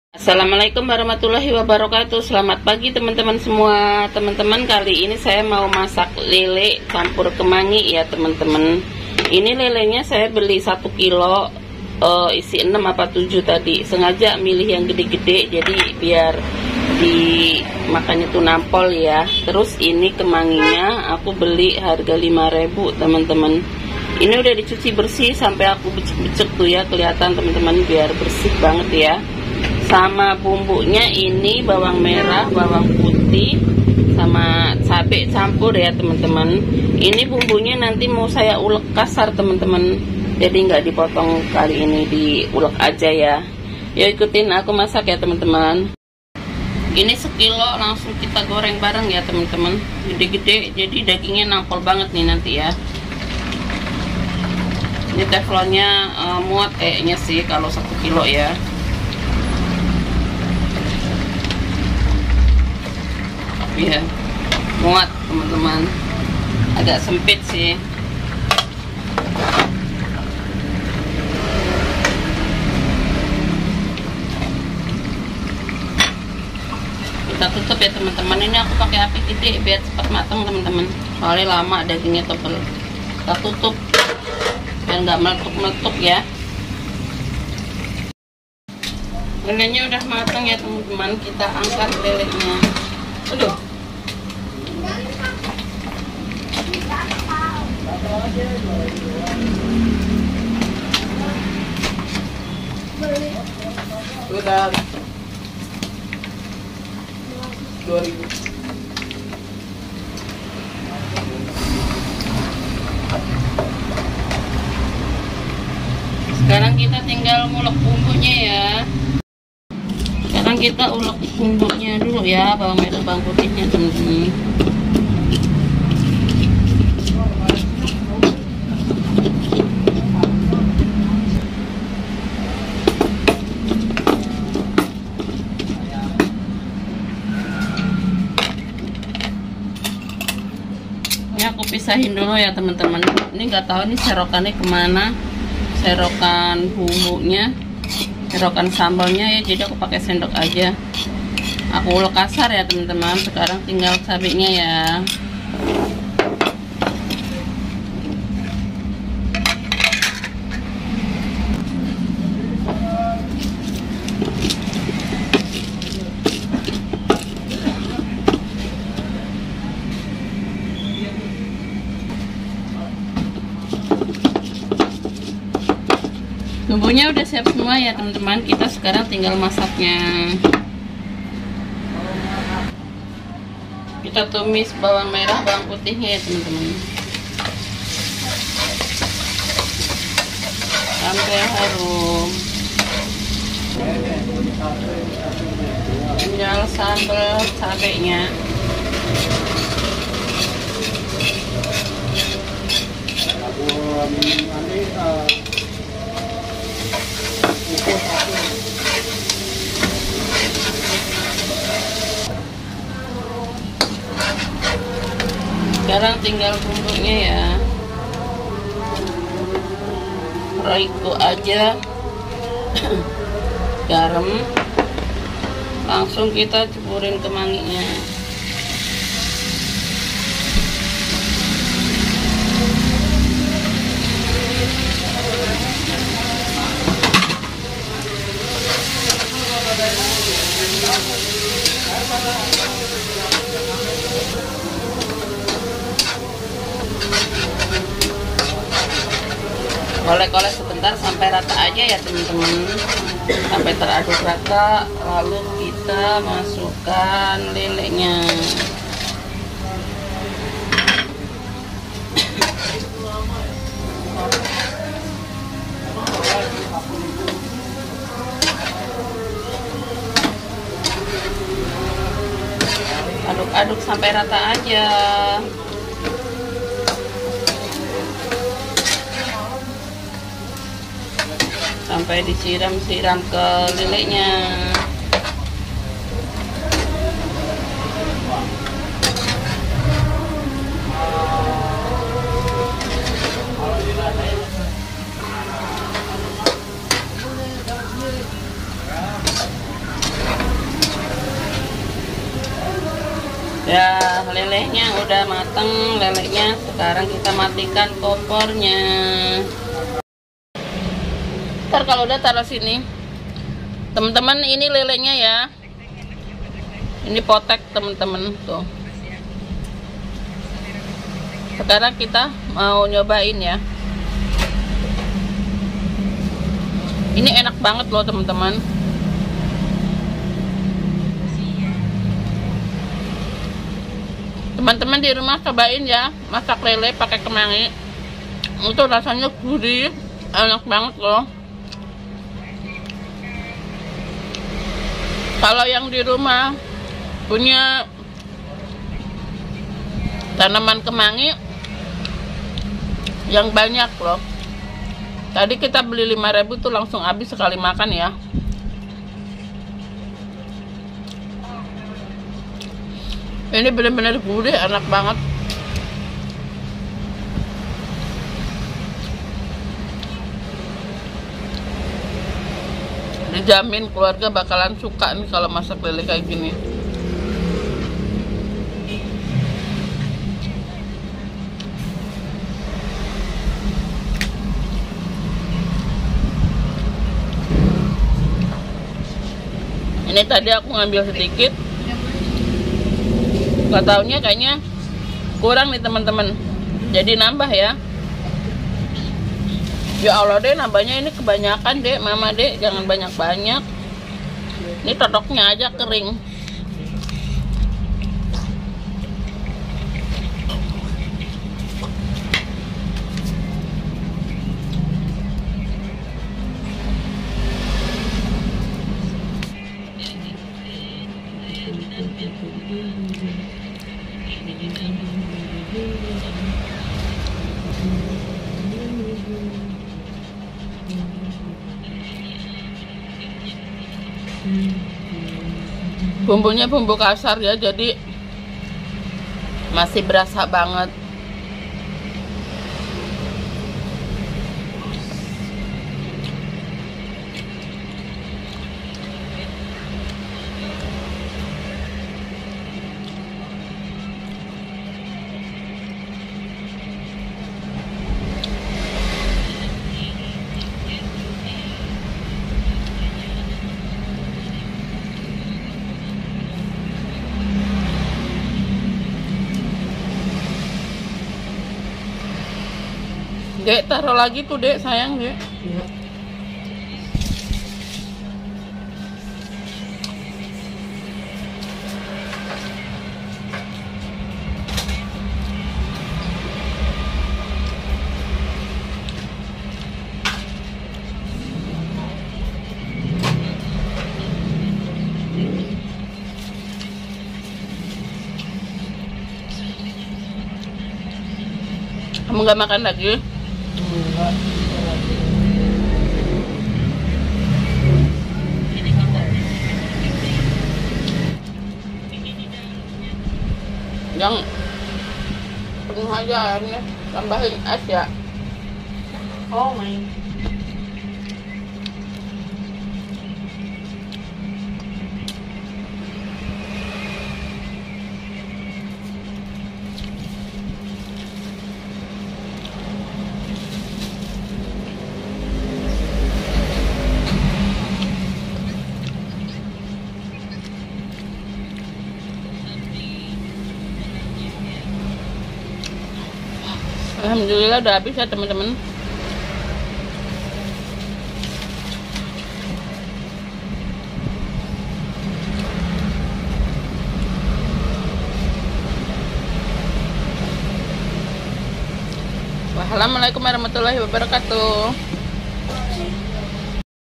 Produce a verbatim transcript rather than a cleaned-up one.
Assalamualaikum warahmatullahi wabarakatuh. Selamat pagi teman-teman semua. Teman-teman, kali ini saya mau masak lele campur kemangi ya teman-teman. Ini lelenya saya beli satu kilo, uh, isi enam apa tujuh tadi. Sengaja milih yang gede-gede jadi biar dimakannya tuh nampol ya. Terus ini kemanginya aku beli harga lima ribu teman-teman. Ini udah dicuci bersih sampai aku becek-becek tuh ya, kelihatan teman-teman, biar bersih banget ya. Sama bumbunya ini bawang merah, bawang putih, sama cabai campur ya teman-teman. Ini bumbunya nanti mau saya ulek kasar teman-teman, jadi nggak dipotong, kali ini diulek aja ya. Yuk ikutin aku masak ya teman-teman. Ini sekilo langsung kita goreng bareng ya teman-teman, gede-gede, jadi dagingnya nampol banget nih nanti ya. Ini teflonnya uh, muat kayaknya sih kalau satu kilo ya. Ya, muat teman-teman, agak sempit sih. Kita tutup ya teman-teman. Ini aku pakai api gede biar cepat matang teman-teman, soalnya lama dagingnya tebel. Kita tutup biar nggak meletup-meletup ya. Lelenya udah matang ya teman-teman, kita angkat lelenya. Aduh, udah dua ribu. Sekarang kita tinggal ngulek bumbunya ya. Sekarang kita ulek bumbunya dulu ya, bawang merah, bawang putihnya teman-teman. Ini aku pisahin dulu ya teman-teman. Ini nggak tahu nih serokannya kemana, serokan bumbunya, serokan sambalnya ya, jadi aku pakai sendok aja. Aku ulek kasar ya teman-teman. Sekarang tinggal cabenya ya. Bumbunya udah siap semua ya teman-teman. Kita sekarang tinggal masaknya. Kita tumis bawang merah, bawang putihnya ya teman-teman, sampai harum. Tinggal sambal cabenya. Sekarang tinggal bumbunya ya, roiko aja, garam, langsung kita ceburin kemanginya. Olek-olek sebentar sampai rata aja ya teman-teman, sampai teraduk rata, lalu kita masukkan lelenya. Aduk-aduk sampai rata aja. Sampai disiram-siram ke lelenya. Ya, lelehnya udah mateng, lelehnya. Sekarang kita matikan kompornya. Ntar kalau udah taruh sini. Teman-teman, ini lelehnya ya. Ini potek teman-teman tuh. Sekarang kita mau nyobain ya. Ini enak banget loh teman-teman. Teman-teman di rumah cobain ya, masak lele pakai kemangi. Itu rasanya gurih, enak banget loh. Kalau yang di rumah punya tanaman kemangi yang banyak loh. Tadi kita beli lima ribu tuh langsung habis sekali makan ya. Ini benar-benar gurih, enak banget. Dijamin keluarga bakalan suka nih kalau masak lele kayak gini. Ini tadi aku ngambil sedikit. Gak taunya kayaknya kurang nih teman-teman, jadi nambah ya. Ya Allah deh, nambahnya ini kebanyakan deh mama deh, jangan banyak-banyak. Ini totoknya aja kering. Bumbunya bumbu kasar ya, jadi masih berasa banget. Dek, taruh lagi tuh dek, sayang dek. Ya. Kamu nggak makan lagi? Yang penuh aja airnya, tambahin es ya. Oh my. Alhamdulillah udah habis ya teman-teman. Wassalamualaikum warahmatullahi wabarakatuh.